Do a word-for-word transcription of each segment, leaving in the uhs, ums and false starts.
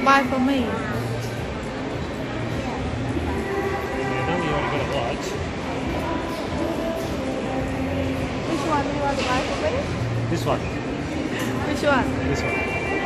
buy for me. I know you want to go to watch. Which one do you want to buy for me? This one. Which one? This one.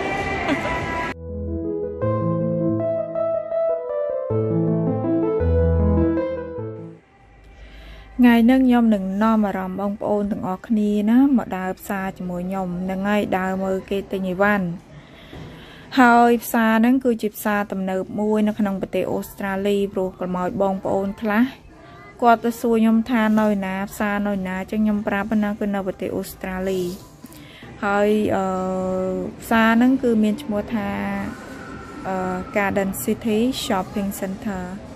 Ngày nâng nhom đừng no mà rầm bông ôn từng ở khni ná mà đào xa cho mùi nhom nâng ngay đào mơ kê tê nhì văn hơi xa nâng cứ chịp xa tầm nợ mùi nó khăn bật tê Australia bro còn mọi bông ôn khá qua tơ xua nhom tha nơi ná xa nơi ná cho nhom pra bên nó cứ nợ bật tê Australia hơi xa nâng cứ miền mua tha Garden City Shopping Center